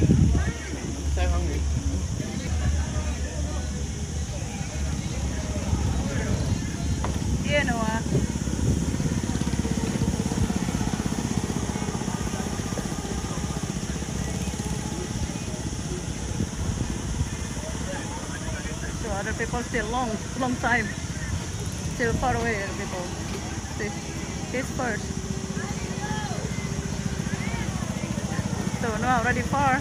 So hungry. Yeah, Noah. So other people still long time. Still far away, other people. See, he's first. So Noah already far.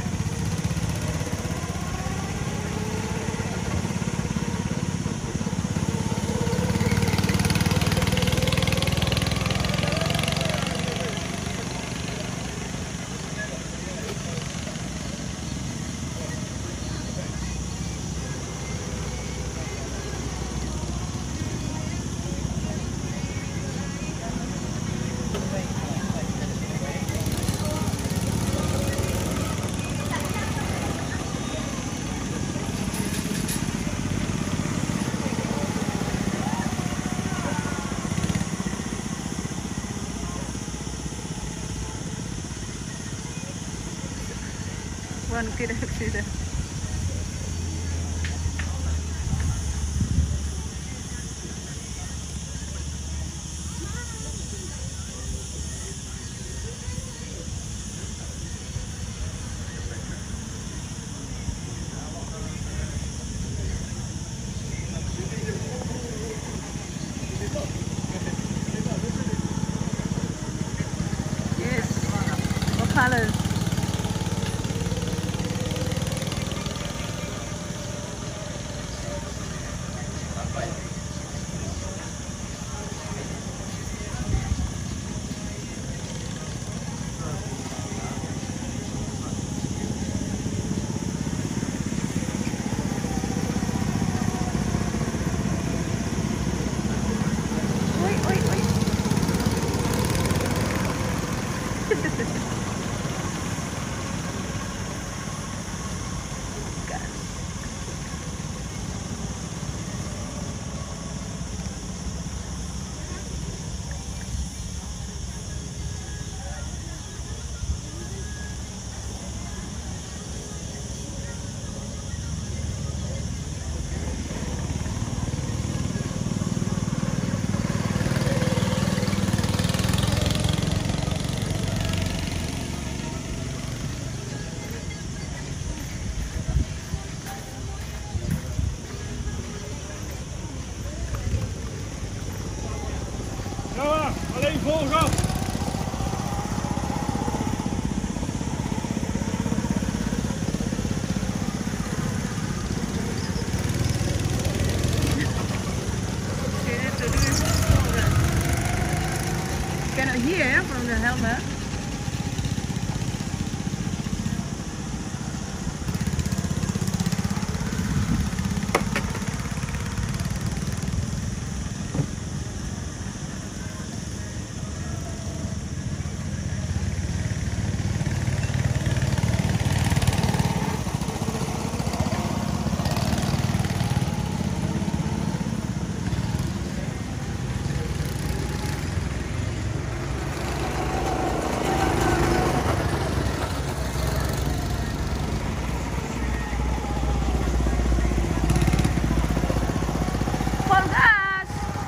One kid accident. Yes. What colors? Oi, oi, oi. Ja, alleen vol gas. Cannot hear from the helmet. Full gas!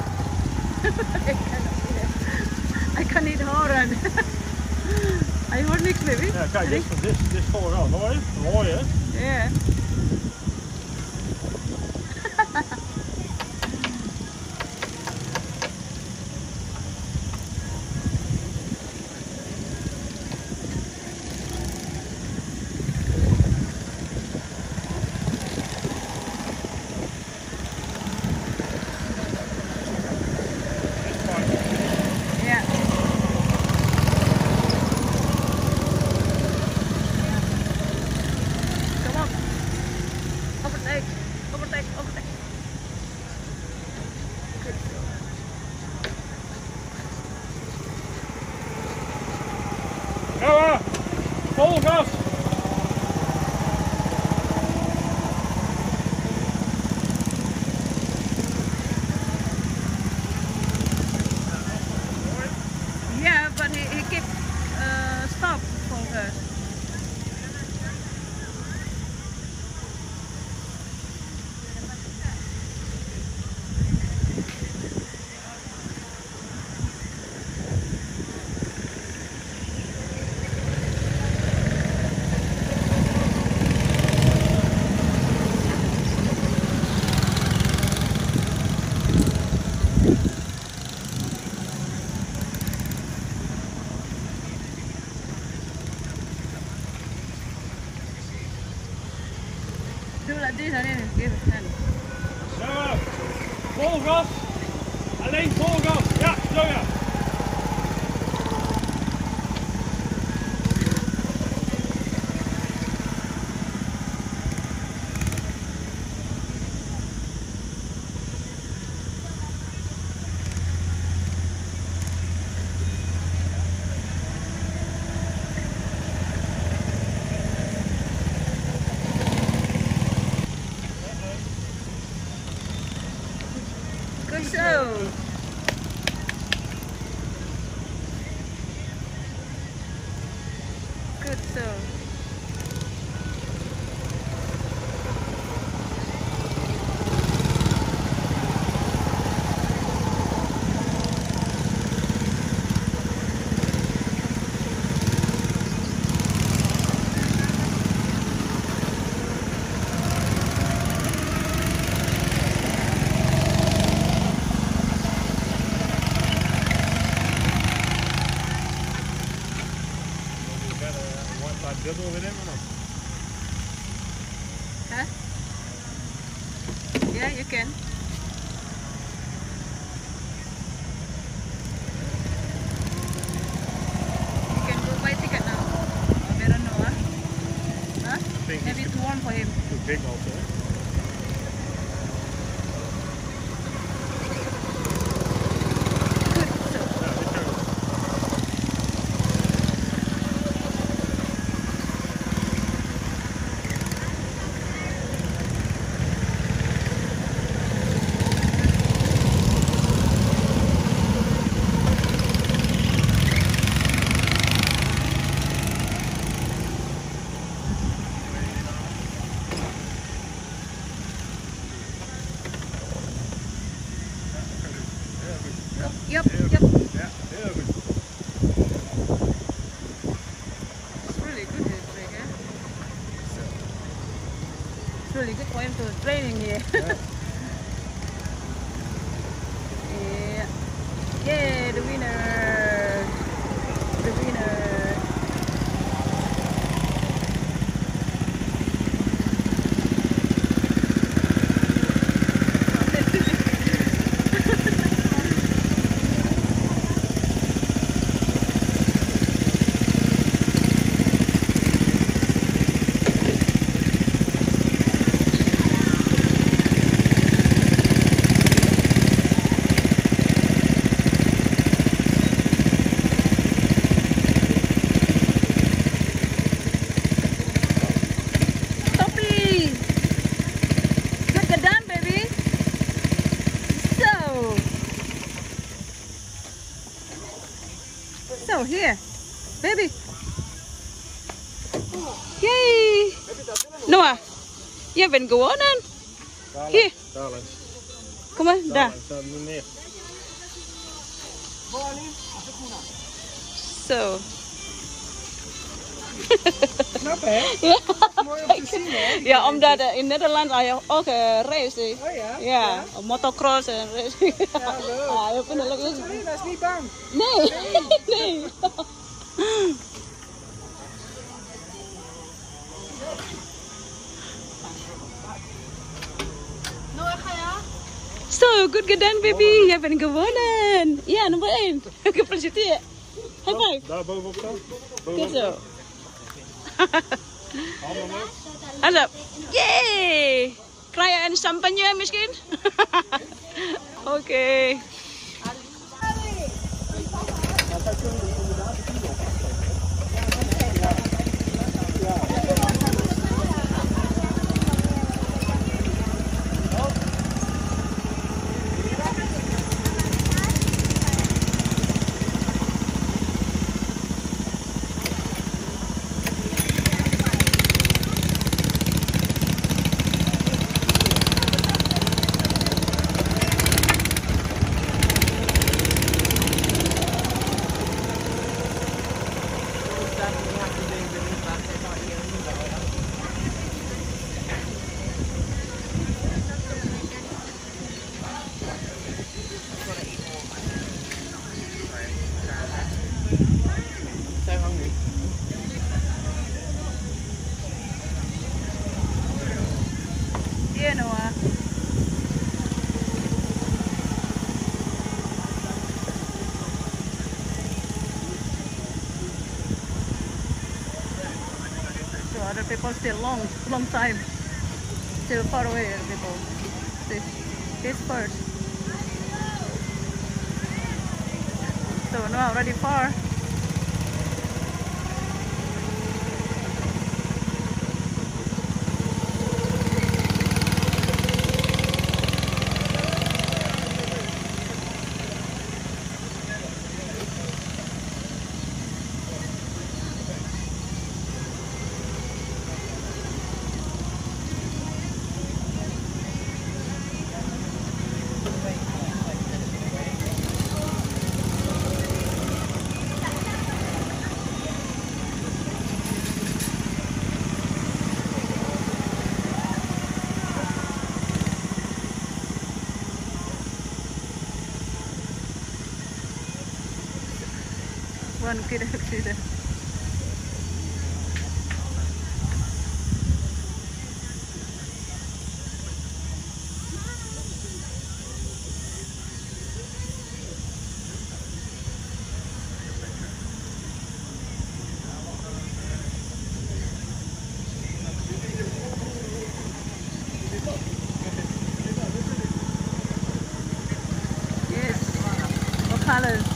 I can eat horen. I hoor niks, baby. Ja, kijk, dit is vooral mooi. Mooi, hè? Yeah. Yeah. Come on. Overtake. Overtake. Overtake. Good job. Ja, vol gas. Yeah, but he keep stop for us. like this, and then give hand. Ja, vol gas. Alleen vol gas. Ja, zo ja. Good show. Good show. Double with him or not? Huh? Yeah, you can. You can go buy ticket now. I don't know, huh? Huh? Maybe it's warm for him. Too big also. Good show. Ja, dit zijn we. Yep, Heel yep. goed. Ja, heel goed. It's really good to drink, eh? It's really good for him to training here. Yeah. Yay, the winner! The winner! Toppy! Good done, baby! So here, baby! Yay! Noah, jij bent gewonnen! Hier, Daar eens. kom maar, daar. Daar neer. Zo. Knap hè? Ja. Mooi om te zien hè? Ja, omdat in Nederland ook race. Oh ja? Ja, motocross en race. Ja, leuk. Ah, ik vind het leuk. Sorry, dat is niet bang. Nee, nee. Zo, goed gedaan baby. Jij bent gewonnen. Ja, nummer 1. Gefeliciteerd. High five. Daar bovenop staan. Goed zo. Handen omhoog. Hallo. Yay. Krijg je een champagne misschien? Oké. other people still long time. Still far away, people. See, he's first. So now already far. One kid actually there. Yes, what colors?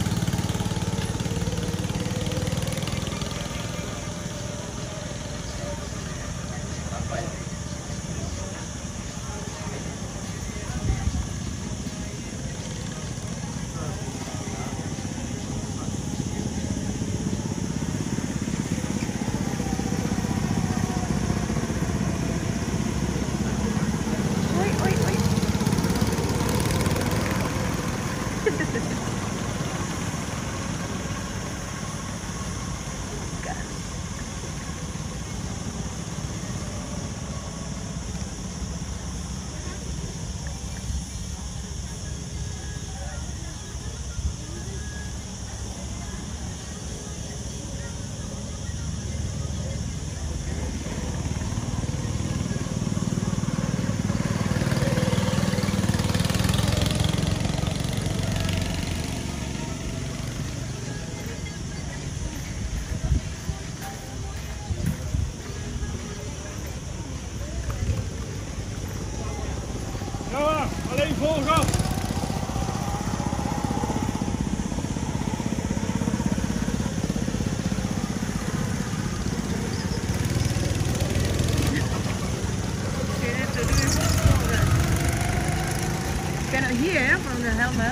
Ja, alleen vol gas. Cannot hear from the helmet.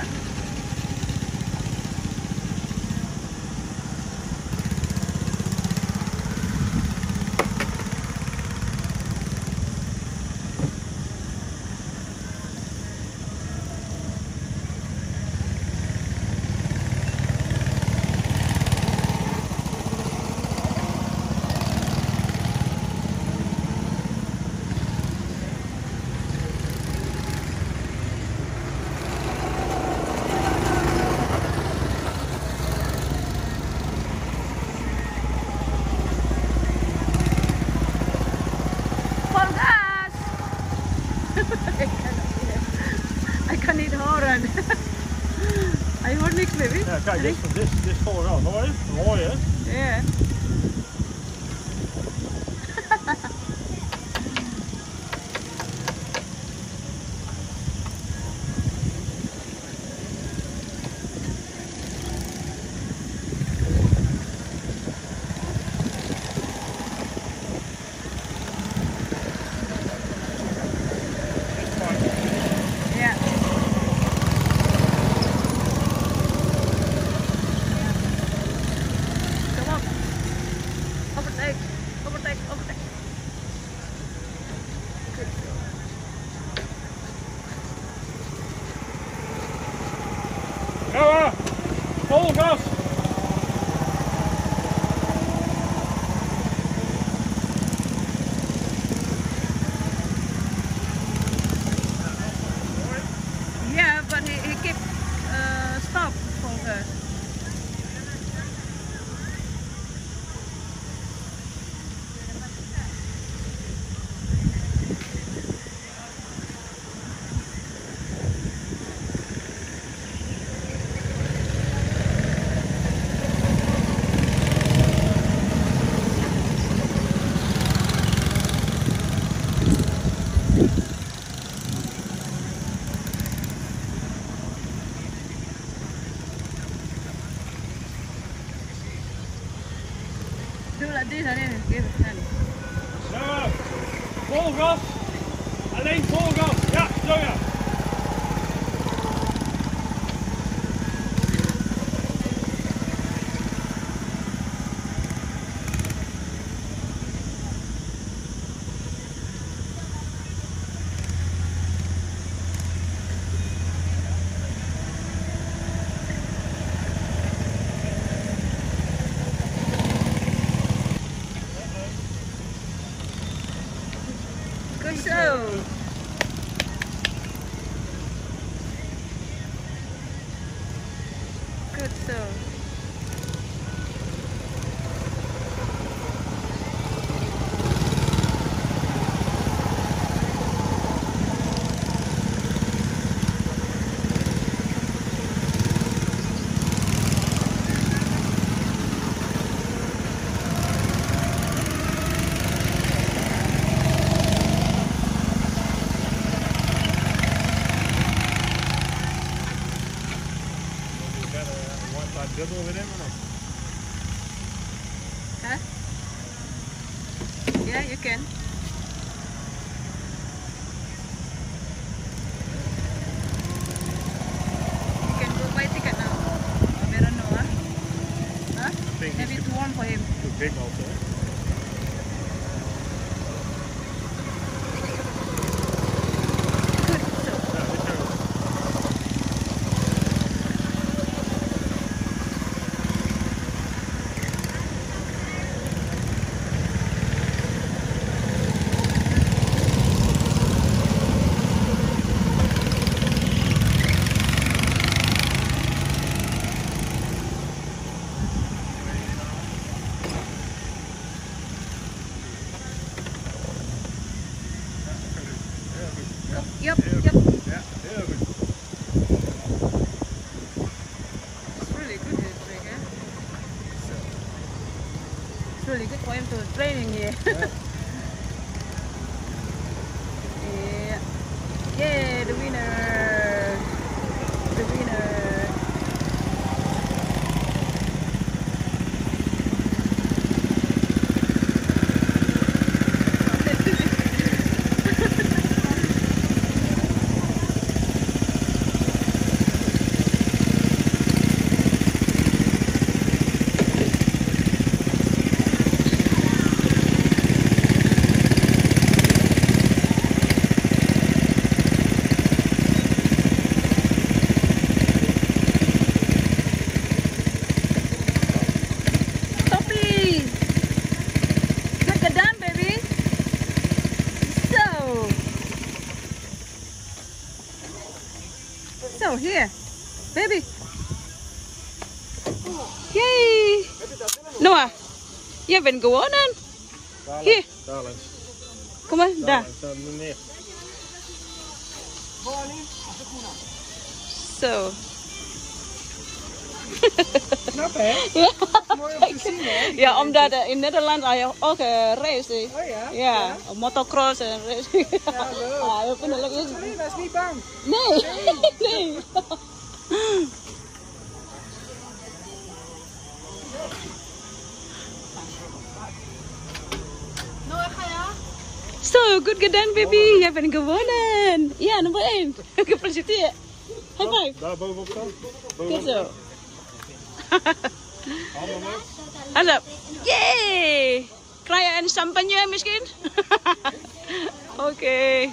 I kan niet horen. Hij hoort niks, baby. Ja, kijk, dit is vooraan. Mooi, mooi hè? Ja. Ja, vol gas. Yeah, but he kept stop for her. Do like this, honey. Give it, honey. Zo. Vol gas. Alleen vol gas. Ja, zo ja. Good show. Good show. Double with him or not? Huh? Yeah, you can. You can go buy ticket now. Meron no, huh? Huh? think Maybe it's warm for him. Too big also. Good show. Ja, dit is ook. Yup, Heel yup. goed. Ja, heel goed. It's really good this trick, eh? It's really good for him to training here. Yeah. Yeah, the winner. The winner. Toppy! Good done, baby. So here, baby. Yay! Noah, jij bent gewonnen. Hier, Daar langs. kom maar, Daar daar. langs. Daar neer. Zo. Snap hè? Ja. Mooi om te zien hè? Ja, omdat in Nederland ook race. Oh ja? Ja, motocross en race. Ja, leuk. Ah, we vinden het leuk. Sorry, was niet bang. Nee, nee. Zo, goed gedaan baby. Jij bent gewonnen. Ja, nummer 1. Gefeliciteerd. High five. Daar bovenop staan. Goed Bovenop. zo. Handen omhoog. Hands up. Yay! Krijg je een champagne misschien? Oké.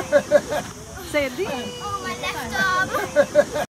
Say it. Oh, my left arm.